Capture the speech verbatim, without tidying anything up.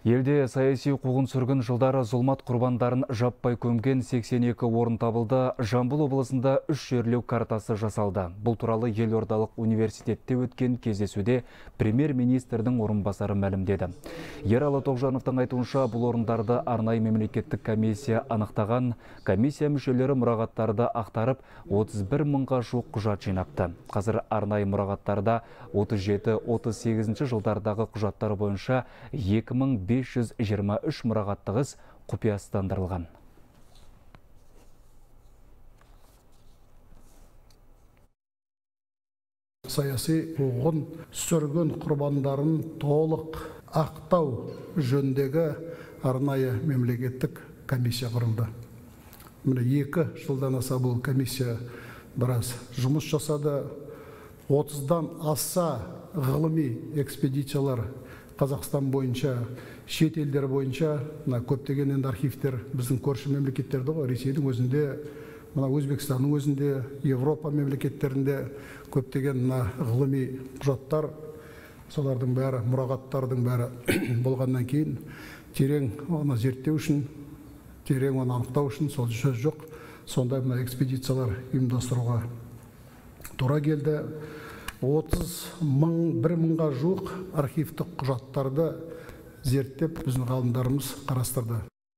Елде саяси қуғын-сүргін жылдары зұлмат құрбандарын жаппай көмген сексен екі орын табылды. Жамбыл облысында үш жерлеу картасы жасалды. Бұл туралы Елордалық университетте өткен кездесуде премьер-министрдің орынбасары мәлімдеді. Ералы Тоғжановтың айтуынша, бұл орындарды арнайы мемлекеттік комиссия анықтаған. Комиссия мүшелері мұрағаттарды ақтарып, отыз бір мыңға жуық құжат жинапты. Қазір арнайы мұрағаттарда отыз жеті отыз сегізінші жылдардағы құжаттар бойынша екі мың бес жүз жиырма үш мұрағаттық іс құпиясыздандырылған. Саяси қуғын сүргін құрбандарын толық ақтау жөніндегі арнайы мемлекеттік комиссия құрылды. Міне екі жылдан аса бұл комиссия біраз жұмыс жасады. отыздан аса ғылыми экспедициялар Қазақстан бойынша, шет елдер бойынша, көптеген енді архивтер біздің көрші мемлекеттерді ғой, Ресейдің өзінде, мына Өзбекстанның өзінде, Европа мемлекеттерінде көптеген ғылыми құжаттар, солардың бәрі, мұрағаттардың бәрі болғаннан кейін терең оны зерттеу үшін, терең оны анықтау үшін сол сөз жоқ, сондай мына экспедициялар ұйымдастыруға тура келді. отыз мың, бір мыңға жуық архивтік құжаттарды зерттеп біздің ғалымдарымыз қарастырды.